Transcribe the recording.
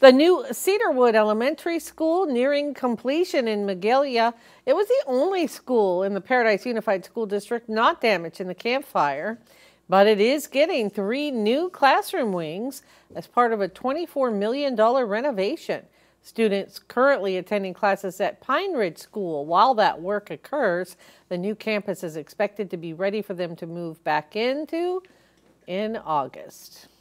The new Cedarwood Elementary School nearing completion in Magalia. It was the only school in the Paradise Unified School District not damaged in the Camp Fire, but it is getting 3 new classroom wings as part of a $24 million renovation. Students currently attending classes at Pine Ridge School. While that work occurs, the new campus is expected to be ready for them to move back into in August.